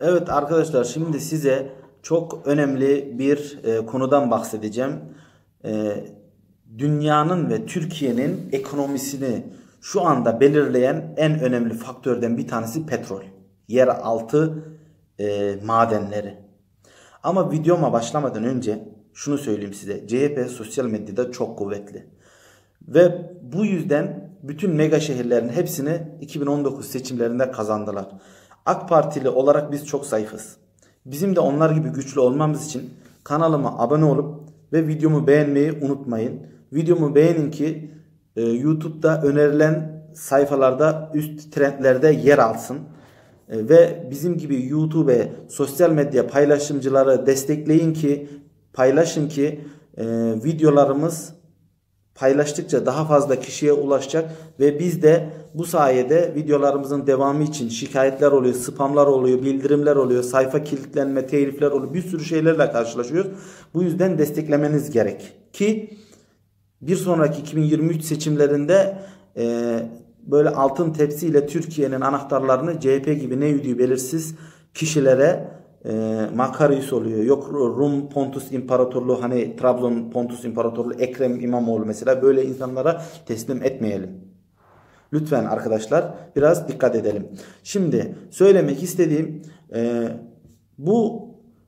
Evet arkadaşlar, şimdi size çok önemli bir konudan bahsedeceğim. E, Dünyanın ve Türkiye'nin ekonomisini şu anda belirleyen en önemli faktörden bir tanesi petrol. Yeraltı madenleri. Ama videoma başlamadan önce şunu söyleyeyim size. CHP sosyal medyada çok kuvvetli. Ve bu yüzden bütün mega şehirlerin hepsini 2019 seçimlerinde kazandılar. AK Partili olarak biz çok zayıfız. Bizim de onlar gibi güçlü olmamız için kanalıma abone olup ve videomu beğenmeyi unutmayın. Videomu beğenin ki YouTube'da önerilen sayfalarda üst trendlerde yer alsın. Ve bizim gibi YouTube, sosyal medya paylaşımcıları destekleyin ki, paylaşın ki videolarımız paylaştıkça daha fazla kişiye ulaşacak ve biz de bu sayede videolarımızın devamı için şikayetler oluyor, spamlar oluyor, bildirimler oluyor, sayfa kilitlenme, telifler oluyor, bir sürü şeylerle karşılaşıyoruz. Bu yüzden desteklemeniz gerek ki bir sonraki 2023 seçimlerinde böyle altın tepsiyle Türkiye'nin anahtarlarını CHP gibi ne yürüdüğü belirsiz kişilere Makarius oluyor. Yok Rum Pontus İmparatorluğu, hani Trabzon Pontus İmparatorluğu, Ekrem İmamoğlu mesela, böyle insanlara teslim etmeyelim. Lütfen arkadaşlar biraz dikkat edelim. Şimdi söylemek istediğim bu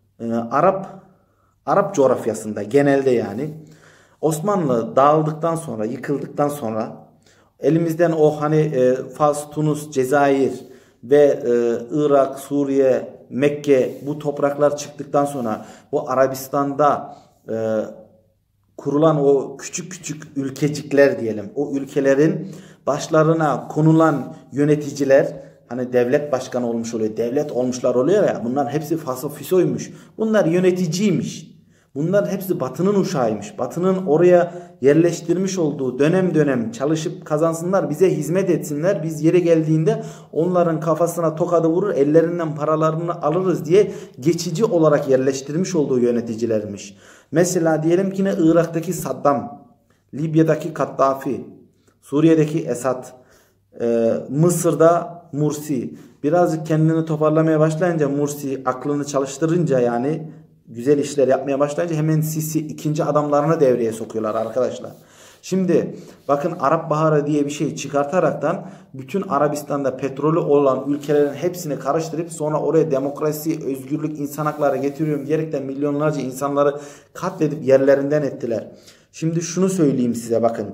Arap coğrafyasında genelde, yani Osmanlı dağıldıktan sonra, yıkıldıktan sonra elimizden o Fas, Tunus, Cezayir ve Irak, Suriye, Mekke, bu topraklar çıktıktan sonra bu Arabistan'da kurulan o küçük küçük ülkecikler diyelim, o ülkelerin başlarına konulan yöneticiler, hani devlet başkanı olmuş oluyor, devlet olmuşlar oluyor ya, bunlar hepsi fasofisoymuş, bunlar yöneticiymiş. Bunlar hepsi Batı'nın uşağıymış. Batı'nın oraya yerleştirmiş olduğu dönem dönem çalışıp kazansınlar, bize hizmet etsinler. Biz yere geldiğinde onların kafasına tokadı vurur, ellerinden paralarını alırız diye geçici olarak yerleştirmiş olduğu yöneticilermiş. Mesela diyelim ki Irak'taki Saddam, Libya'daki Kaddafi, Suriye'deki Esad, Mısır'da Mursi. Birazcık kendini toparlamaya başlayınca, Mursi aklını çalıştırınca, yani güzel işler yapmaya başlayınca hemen Sisi ikinci adamlarını devreye sokuyorlar arkadaşlar. Şimdi bakın, Arap Baharı diye bir şey çıkartaraktan bütün Arabistan'da petrolü olan ülkelerin hepsini karıştırıp sonra oraya demokrasi, özgürlük, insan hakları getiriyorum diyerekten milyonlarca insanları katledip yerlerinden ettiler. Şimdi şunu söyleyeyim size, bakın.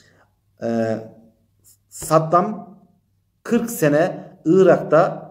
Saddam 40 sene Irak'ta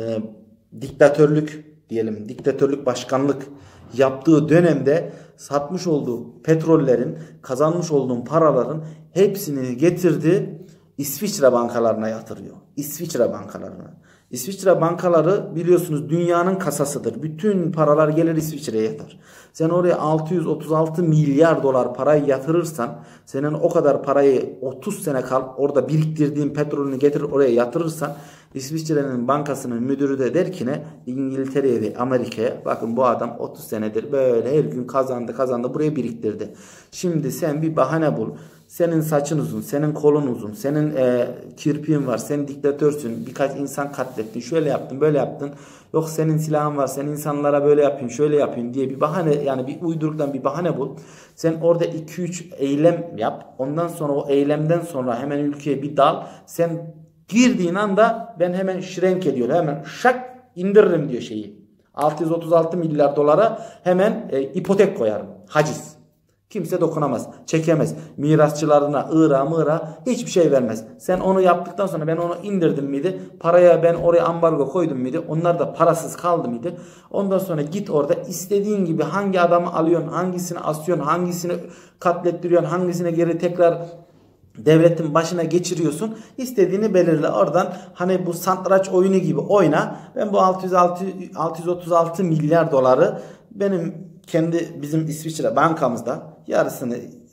diktatörlük diyelim, diktatörlük başkanlık yaptığı dönemde satmış olduğu petrollerin, kazanmış olduğu paraların hepsini getirdi, İsviçre bankalarına yatırıyor. İsviçre bankalarına. İsviçre bankaları biliyorsunuz dünyanın kasasıdır. Bütün paralar gelir İsviçre'ye yatar. Sen oraya 636 milyar dolar parayı yatırırsan, senin o kadar parayı 30 sene kal orada biriktirdiğin petrolünü getirir oraya yatırırsan, İsviçre'nin bankasının müdürü de der ki ne? İngiltere'ye ve Amerika'ya, bakın bu adam 30 senedir böyle her gün kazandı buraya biriktirdi. Şimdi sen bir bahane bul. Senin saçın uzun, senin kolun uzun, senin kirpiğin var, sen diktatörsün, birkaç insan katlettin, şöyle yaptın, böyle yaptın. Yok senin silahın var, sen insanlara böyle yapıyorsun, şöyle yapıyorsun diye bir bahane, yani bir uyduruktan bir bahane bul. Sen orada 2-3 eylem yap. Ondan sonra o eylemden sonra hemen ülkeye bir dal. Sen girdiğin anda ben hemen şrenk ediyorum, hemen şak indiririm diyor şeyi. 636 milyar dolara hemen ipotek koyarım, haciz. Kimse dokunamaz, çekemez. Mirasçılarına, Irak'a hiçbir şey vermez. Sen onu yaptıktan sonra, ben onu indirdim miydi? Paraya ben oraya ambargo koydum muydu? Onlar da parasız kaldı mıydı? Ondan sonra git orada istediğin gibi hangi adamı alıyorsun, hangisini asıyorsun, hangisini katlettiriyorsun, hangisine geri tekrar devletin başına geçiriyorsun. İstediğini belirle. Oradan hani bu satranç oyunu gibi oyna. Ben bu 636 milyar doları bizim İsviçre bankamızda yarısını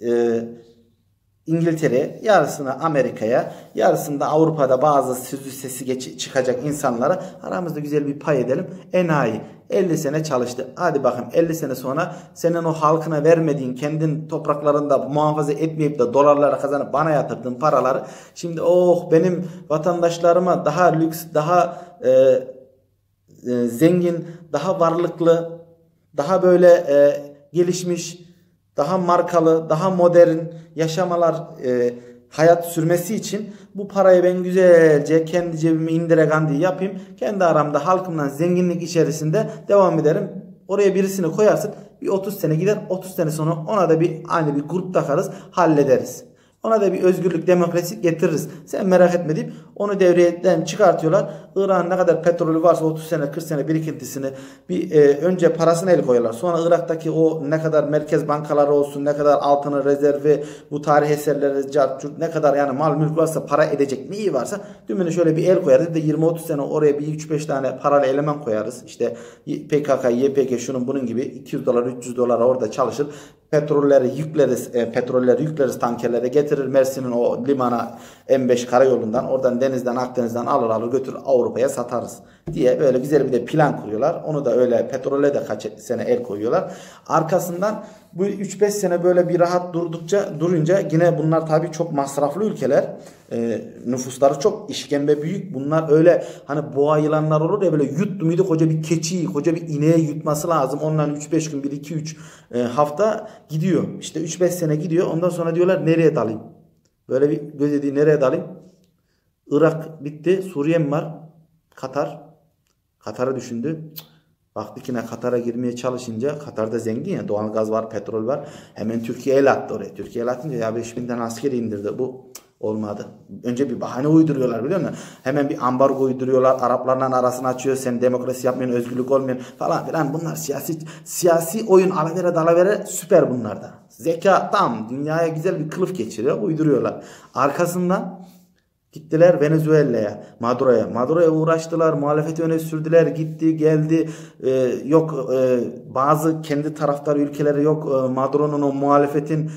İngiltere'ye, yarısını Amerika'ya, yarısını da Avrupa'da bazı sözü sesi çıkacak insanlara aramızda güzel bir pay edelim. Enayi 50 sene çalıştı. Hadi bakayım 50 sene sonra senin o halkına vermediğin, kendin topraklarında muhafaza etmeyip de dolarlara kazanıp bana yatırdığın paraları şimdi benim vatandaşlarıma daha lüks, daha zengin, daha varlıklı, daha böyle gelişmiş, daha markalı, daha modern yaşamalar, hayat sürmesi için bu parayı ben güzelce kendi cebime indiregandi yapayım. Kendi aramda halkımdan zenginlik içerisinde devam ederim. Oraya birisini koyarsın. Bir 30 sene gider. 30 sene sonra ona da aynı bir grup takarız. Hallederiz. Ona da bir özgürlük, demokrasi getiririz. Sen merak etme deyip onu devreden çıkartıyorlar. Irak'ın ne kadar petrolü varsa 30 sene 40 sene birikintisini önce parasına el koyuyorlar. Sonra Irak'taki o ne kadar merkez bankaları olsun, ne kadar altını, rezervi, bu tarih eserleri, ne kadar yani mal mülk varsa, para edecek neyi varsa tümünü şöyle bir el koyarız. Bir de 20-30 sene oraya bir 3-5 tane paralı eleman koyarız. İşte PKK, YPG şunun bunun gibi 200 dolar 300 dolar orada çalışır. Petrolleri yükleriz tankerlere, getirir Mersin'in o limana, M5 karayolundan, oradan denizden, Akdeniz'den alır götürür Avrupa'ya satarız diye böyle güzel bir de plan kuruyorlar. Onu da öyle petrole de kaç sene el koyuyorlar. Arkasından bu 3-5 sene böyle bir rahat durunca yine bunlar tabii çok masraflı ülkeler. Nüfusları çok, işkembe büyük. Bunlar öyle hani boğa yılanlar olur ya, böyle yuttu muydu koca bir keçiyi, koca bir ineği yutması lazım. Ondan 3-5 gün, 1-2-3 hafta gidiyor. İşte 3-5 sene gidiyor. Ondan sonra diyorlar nereye dalayım? Böyle bir göz dediği nereye dalayım? Irak bitti. Suriye mi var? Katar. Katar'ı düşündü. Baktı ki ne, Katar'a girmeye çalışınca, Katar'da zengin ya, doğal gaz var, petrol var. Hemen Türkiye el attı oraya. Türkiye el atınca ya 5000 tane asker indirdi. Bu olmadı. Önce bir bahane uyduruyorlar, biliyor musun? Hemen bir ambargo uyduruyorlar. Araplarla arasını açıyor. Sen demokrasi yapmıyorsun, özgürlük olmuyor falan filan. Bunlar siyasi oyun, alavere dalavere süper bunlarda. Zeka tam. Dünyaya güzel bir kılıf geçiriyor. Uyduruyorlar. Arkasından gittiler Venezuela'ya, Maduro'ya uğraştılar, muhalefeti öne sürdüler, gitti geldi, bazı kendi taraftarı ülkeleri Maduro'nun o muhalefetin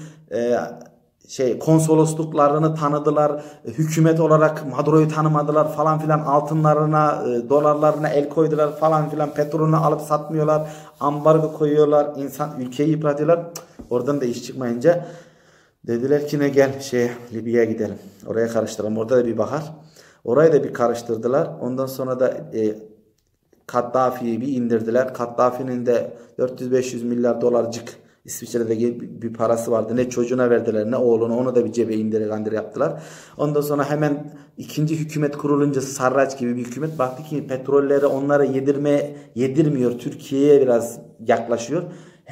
konsolosluklarını tanıdılar, hükümet olarak Maduro'yu tanımadılar falan filan, altınlarına, dolarlarına el koydular falan filan, petrolünü alıp satmıyorlar, ambargo koyuyorlar, ülkeyi yıpratıyorlar. Oradan da iş çıkmayınca dediler ki ne, gel Libya'ya gidelim. Oraya karıştıralım. Orada da bir bakar. Orayı da bir karıştırdılar. Ondan sonra da Kaddafi'yi bir indirdiler. Kaddafi'nin de 400-500 milyar dolarcık İsviçre'de bir parası vardı. Ne çocuğuna verdiler ne oğluna, onu da bir cebe indir yaptılar. Ondan sonra hemen ikinci hükümet kurulunca, Sarraç gibi bir hükümet baktı ki petrolleri onlara yedirmiyor. Türkiye'ye biraz yaklaşıyor.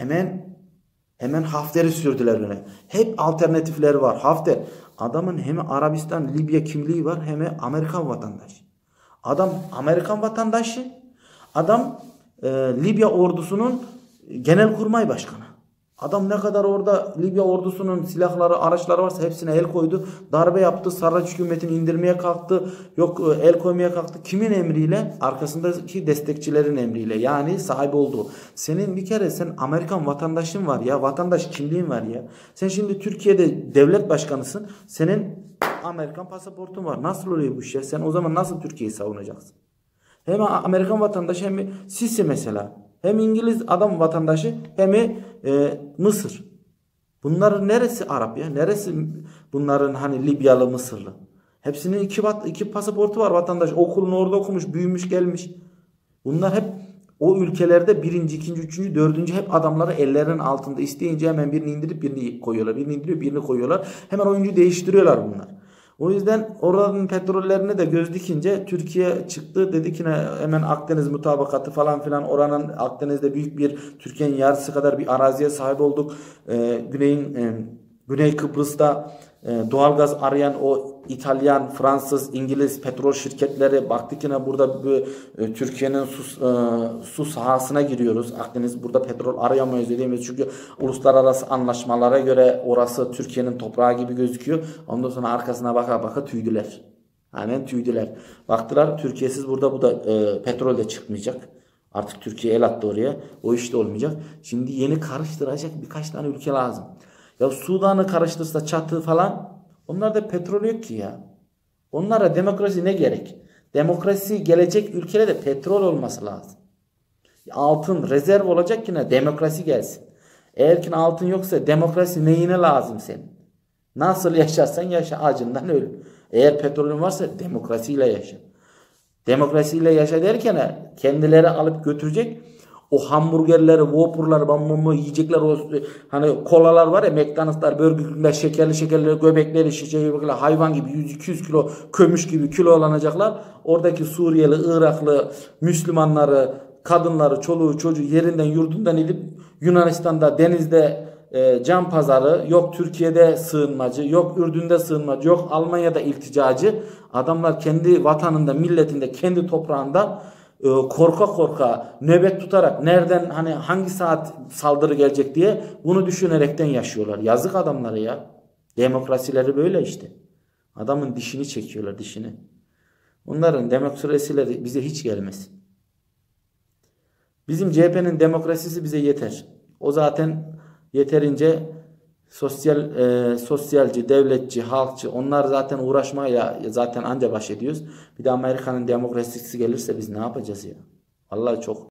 Hemen Hafter'i sürdüler öne. Hep alternatifleri var. Hafter adamın hem Arabistan, Libya kimliği var, hem Amerikan vatandaşı. Adam Amerikan vatandaşı. Adam Libya ordusunun genelkurmay başkanı. Adam ne kadar orada Libya ordusunun silahları, araçları varsa hepsine el koydu. Darbe yaptı. Sarraç hükümetini indirmeye kalktı. El koymaya kalktı. Kimin emriyle? Arkasındaki destekçilerin emriyle. Yani sahip olduğu. Senin bir kere sen Amerikan vatandaşın var ya. Vatandaş kimliğin var ya. Sen şimdi Türkiye'de devlet başkanısın. Senin Amerikan pasaportun var. Nasıl oluyor bu iş ya? Sen o zaman nasıl Türkiye'yi savunacaksın? Hem Amerikan vatandaşı hem Sisi mesela. Hem İngiliz adam vatandaşı hem Mısır. Bunların neresi Arap ya? Neresi bunların hani Libyalı, Mısırlı? Hepsinin iki pasaportu var vatandaş. Okulunu orada okumuş, büyümüş, gelmiş. Bunlar hep o ülkelerde birinci, ikinci, üçüncü, dördüncü hep adamları ellerinin altında isteyince hemen birini indirip birini koyuyorlar. Birini indiriyor, birini koyuyorlar. Hemen oyuncu değiştiriyorlar bunlar. O yüzden oranın petrollerine de göz dikince Türkiye çıktı. Dedi ki hemen Akdeniz mutabakatı falan filan, oranın Akdeniz'de büyük bir, Türkiye'nin yarısı kadar bir araziye sahip olduk. Güney Kıbrıs'ta doğalgaz arayan o İtalyan, Fransız, İngiliz petrol şirketleri baktı ki burada Türkiye'nin su sahasına giriyoruz. Akdeniz, burada petrol arayamayız dediğimiz, çünkü uluslararası anlaşmalara göre orası Türkiye'nin toprağı gibi gözüküyor. Ondan sonra arkasına baka tüydüler. Hemen tüydüler. Baktılar Türkiye'siz burada bu da petrol de çıkmayacak. Artık Türkiye el attı oraya. O iş de olmayacak. Şimdi yeni karıştıracak birkaç tane ülke lazım. Ya Sudan'ı karıştırsa çatı falan, onlarda petrol yok ki ya. Onlara demokrasi ne gerek? Demokrasi gelecek ülkelerde petrol olması lazım. Altın rezerv olacak ki demokrasi gelsin. Eğer ki altın yoksa demokrasi neyine lazım senin? Nasıl yaşarsan yaşa, acından öl. Eğer petrolün varsa demokrasiyle yaşa. Demokrasiyle yaşa derken kendileri alıp götürecek. O hamburgerleri, Whopper'ları, bambumu yiyecekler, o hani kolalar var ya, McDonald'slar, Burger King'ler, şekerli göbekleri, şişe hayvan gibi 100-200 kilo kömüş gibi kilo olanacaklar. Oradaki Suriyeli, Iraklı, Müslümanları, kadınları, çoluğu, çocuğu yerinden yurdundan edip Yunanistan'da denizde can pazarı, yok Türkiye'de sığınmacı, yok Ürdün'de sığınmacı, yok Almanya'da ilticacı. Adamlar kendi vatanında, milletinde, kendi toprağında korka korka nöbet tutarak nereden, hani hangi saat saldırı gelecek diye bunu düşünerekten yaşıyorlar. Yazık adamları ya. Demokrasileri böyle işte. Adamın dişini çekiyorlar, dişini. Onların demokrasileri bize hiç gelmez. Bizim CHP'nin demokrasisi bize yeter. O zaten yeterince sosyalci, devletçi, halkçı, onlar zaten uğraşmaya zaten anca baş ediyoruz. Bir de Amerika'nın demokrasisi gelirse biz ne yapacağız ya? Vallahi çok